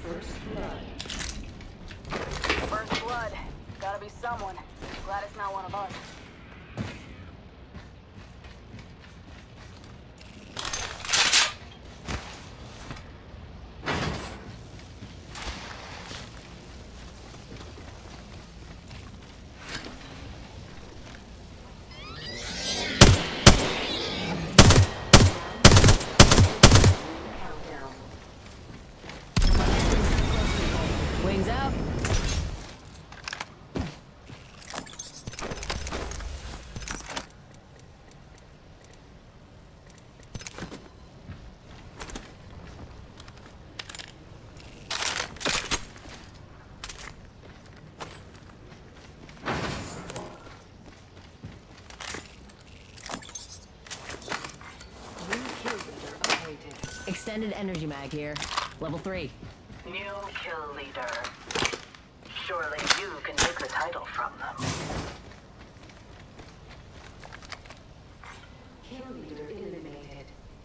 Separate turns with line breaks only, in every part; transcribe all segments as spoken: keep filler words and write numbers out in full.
First blood.
First blood. Gotta be someone. Glad it's not one of us.
Wings out. Extended energy mag here. Level three.
New kill leader. Surely you can take the title from them.
Kill leader eliminated.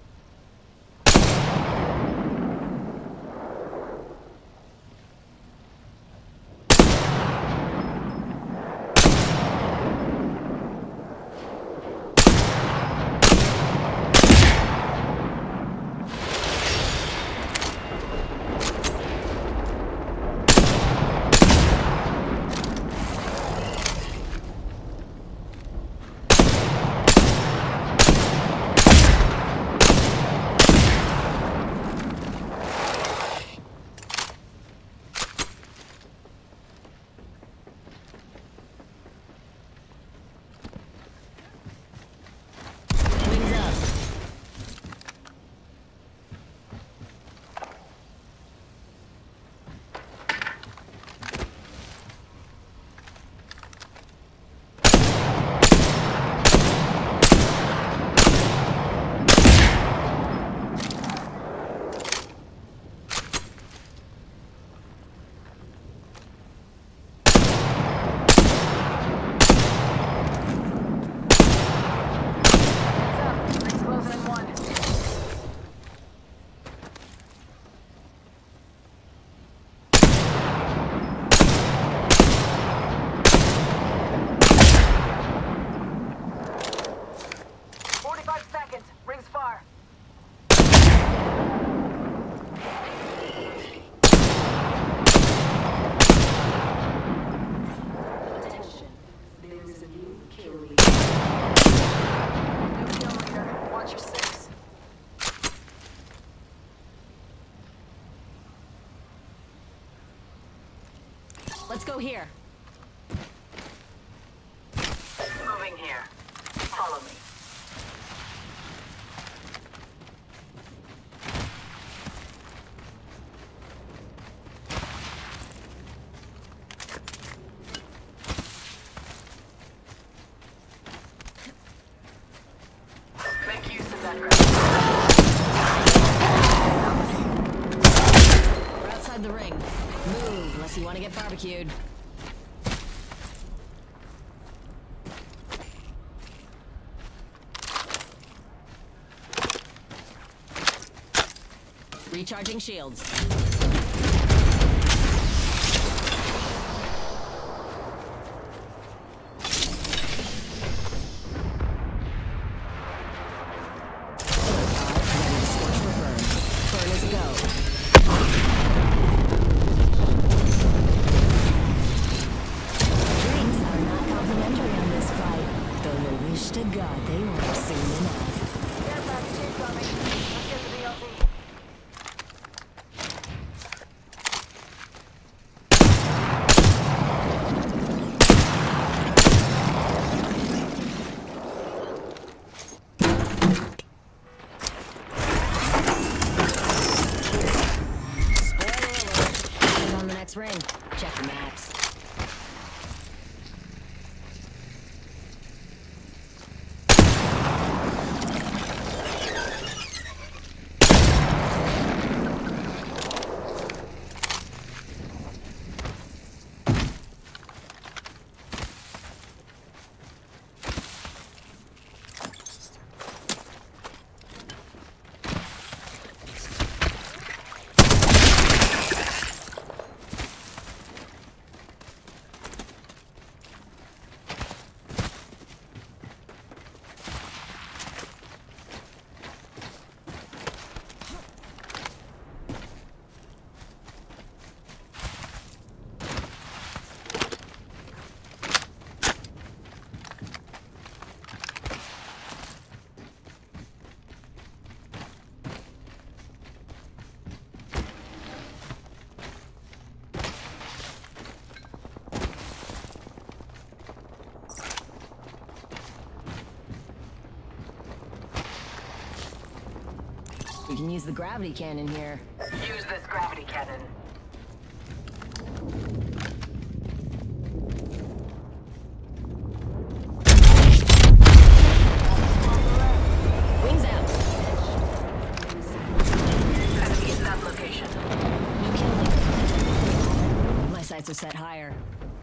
Let's go here.
Moving here. Follow me. Make use of that rope.
We're outside the ring. Move, unless you want to get barbecued. Recharging shields. To God, they weren't soon enough.
Get back to you, coming. Let's get to the L T.
Spoiler alert. Who's on the next ring? Check the maps. We can use the gravity cannon here.
Use this gravity cannon.
Wings out.
Enemy in that location.
New kill leader. My sights are set higher.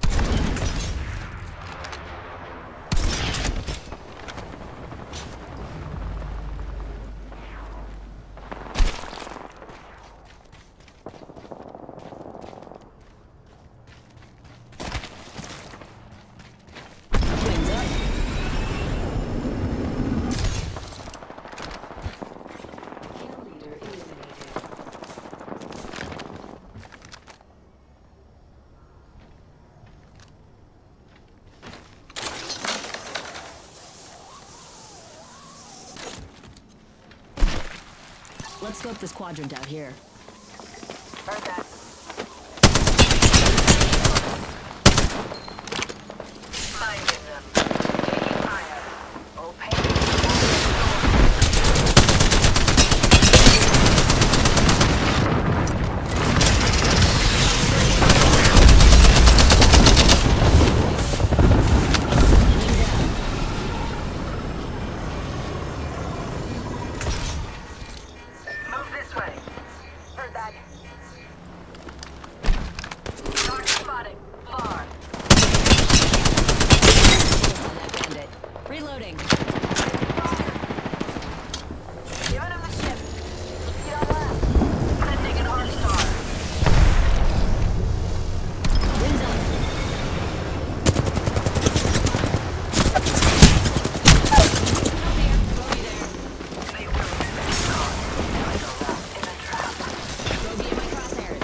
Let's scope this quadrant out here.
Heard that. Finding them. Taking fire. Opaque.
Reloading.
Give him the ship. Get on left. Sending an arc star.
Wings up.
They were caught. Now I go left in a trap.
Bogey in my crosshairs.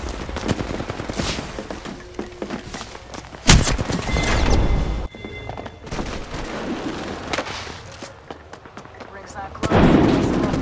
Rings not close.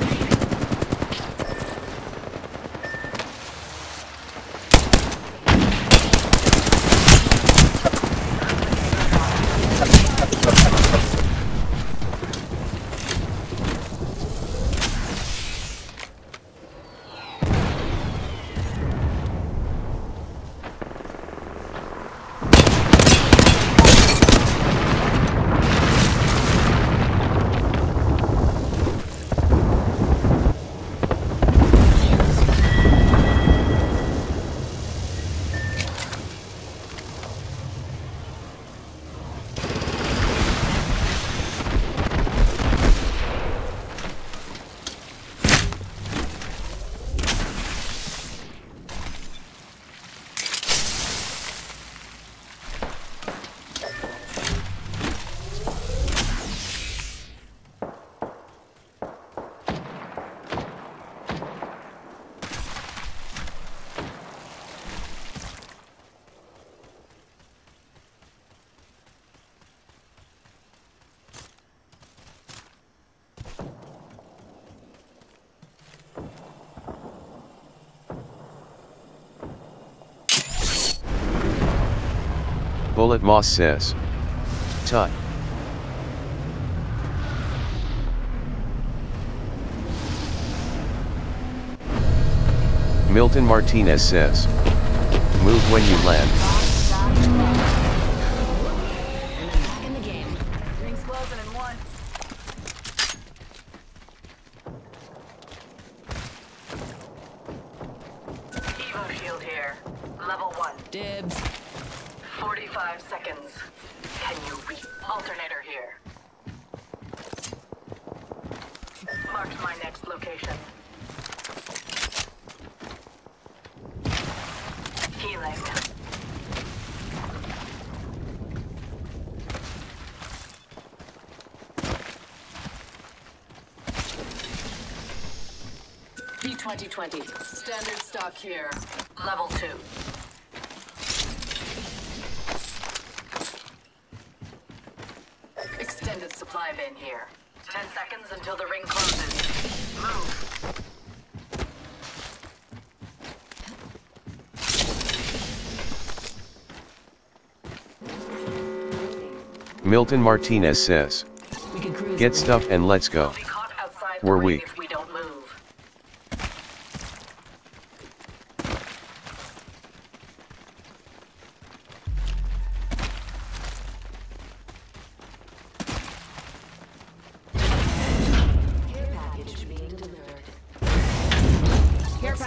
Bullet Moss says. Tut. Milton Martinez says. Move when you land.
Back in the game.
Rings closing in one. Evo shield here. Level one.
Dibs.
forty-five seconds. Can you reach? Alternator here. Marked my next location. Healing. B twenty twenty. Standard stock here. Level two. Extended supply bin here. Ten seconds until the ring closes. Move.
Milton Martinez says.
We could cruise.
Get stuff and let's go.
We'll be caught outside
We're
the ring
weak.
if we don't move.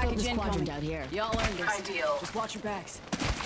package this quadrant out here.
Y'all earned this.
Ideal.
Just watch your backs.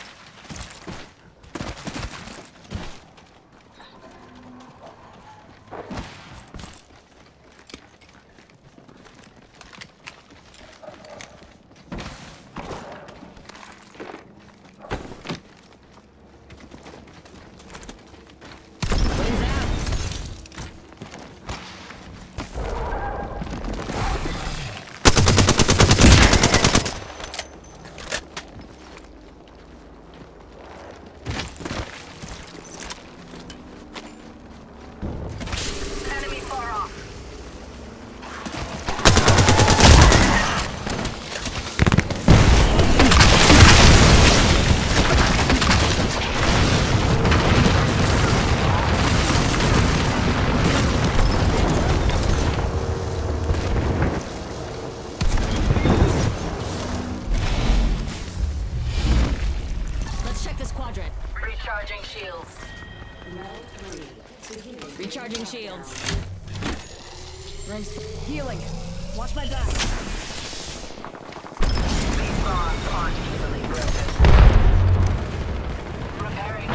Recharging shields.
Recharging shields.
Rings. Healing. Watch my back.
These bonds aren't easily broken. Repairing.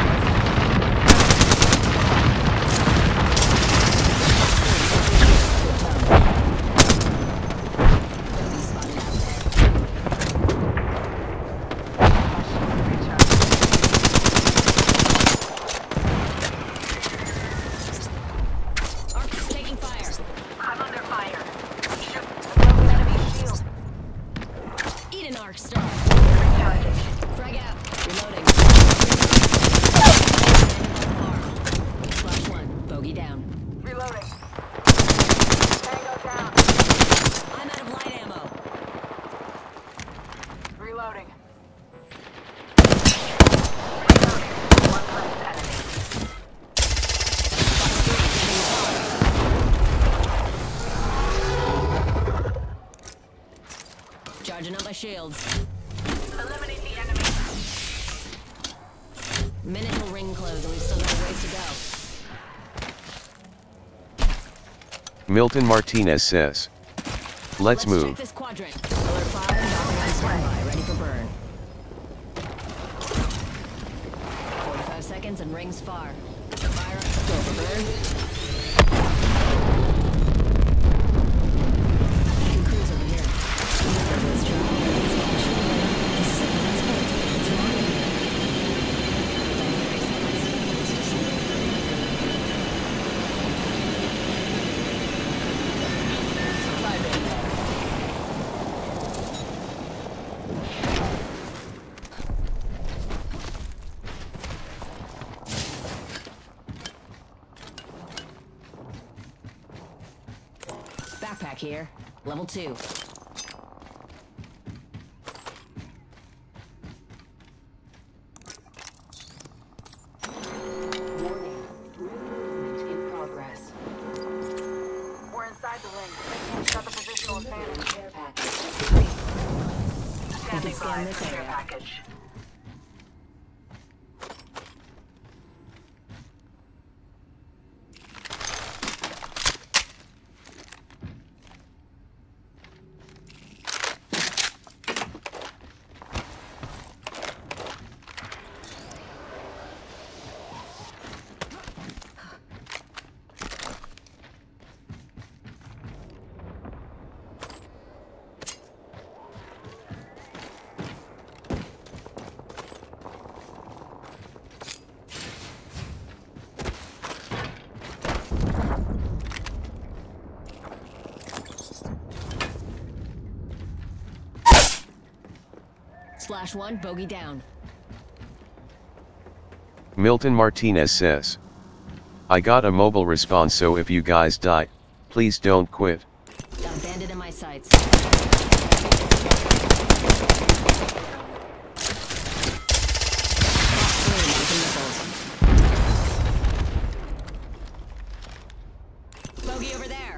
Reloading.
One left enemy.
Charging up my shields.
Eliminate the enemy.
Minute till ring close and we've still got a ways to go.
Milton Martinez says. Let's,
Let's
move.
check this quadrant. Alert five, knocking on standby, ready for burn. forty-five seconds and rings far. Fire up, go for burn. Two crews over here. For this job, it's actually this is the last point. It's wrong in here. thirty seconds.
Supply bin.
Backpack here. Level two.
Warning. Movement in progress.
We're inside the ring. We've got the positional advantage.
Care package.
Standing
scan
by
this
for care
area.
package.
Slash one, bogey down.
Milton Martinez says. I got a mobile response, so if you guys die, please don't quit.
Got a bandit in my sights. Bogey over there.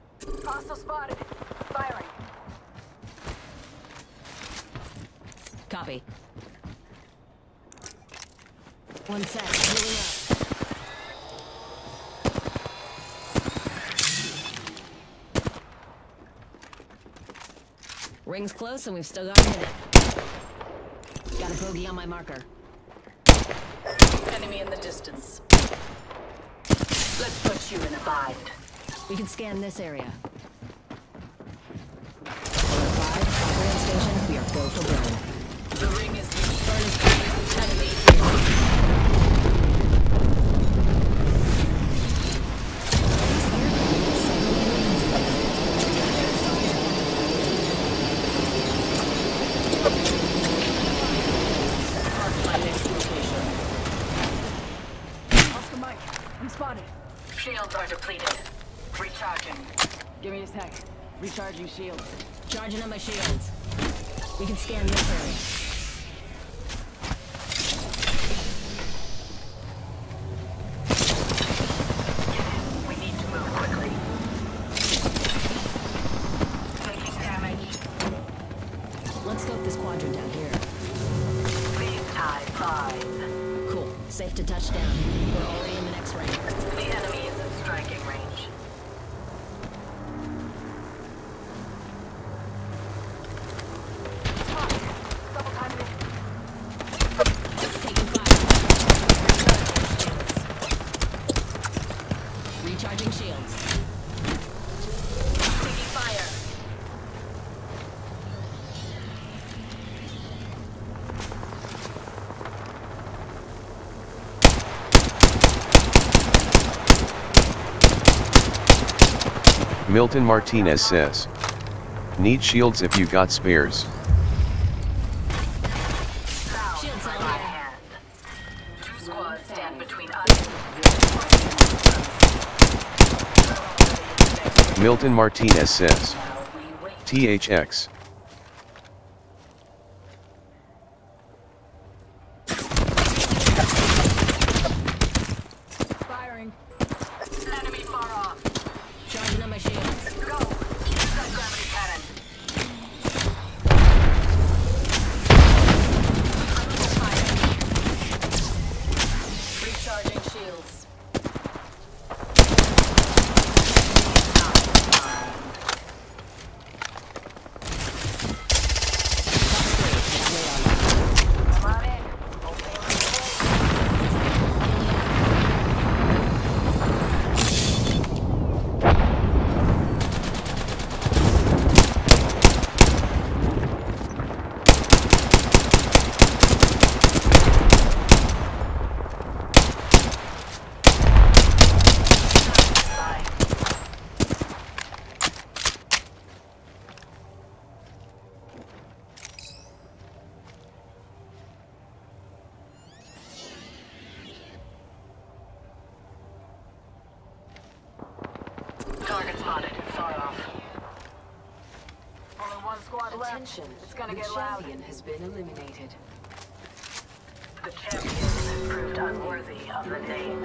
Hostile spotted. Firing.
Copy. One sec, moving up. Ring's close and we've still got a minute. Got a bogey on my marker.
Enemy in the distance. Let's put you in a bind.
We can scan this area. five, operating station, we are go for burn.
The ring is the burn is coming. Enemy here.
Spotted.
Shields are depleted. Recharging.
Give me a sec. Recharging shields.
Charging on my shields. We can scan this area.
We need to move quickly. Taking damage.
Let's scope this quadrant down here.
Please tie five.
Cool. Safe to touch down. We're already in the next ring.
The enemy is in striking range.
Double timing it.
Taking fire. Recharging shields.
Taking fire.
Milton Martinez says. Need shields if you got spares.
Sound
Shields
by
on
my
there.
hand. Two squads stand between us.
Milton Martinez says.
While we wait.
T H X.
Firing.
Enemy far off.
Charging on my shields.
Go. Self-gravity cannon. Under fire. Recharging shields. Come on in. Opening the hole. Target spotted. Far off.
Only one squad left.
Attention.
It's gonna
the
get loud.
champion has been eliminated.
The champion proved unworthy of the name.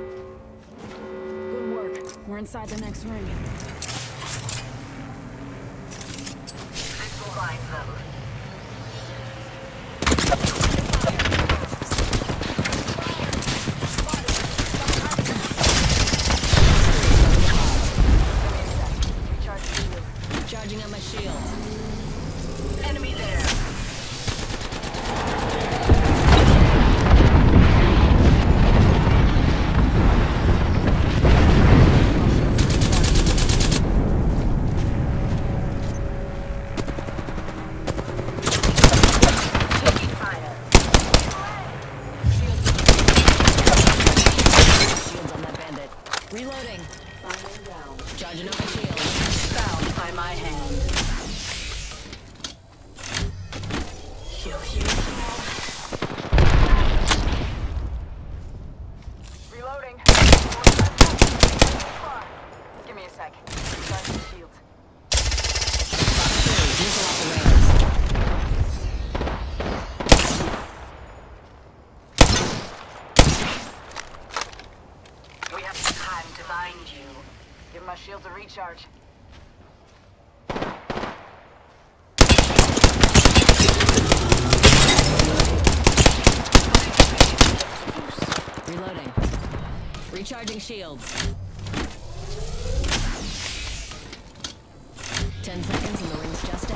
Good work. We're inside the next ring.
This will bind them.
Recharging shields.
Charging on my shields.
Enemy there.
shields. Ten seconds and the ring's just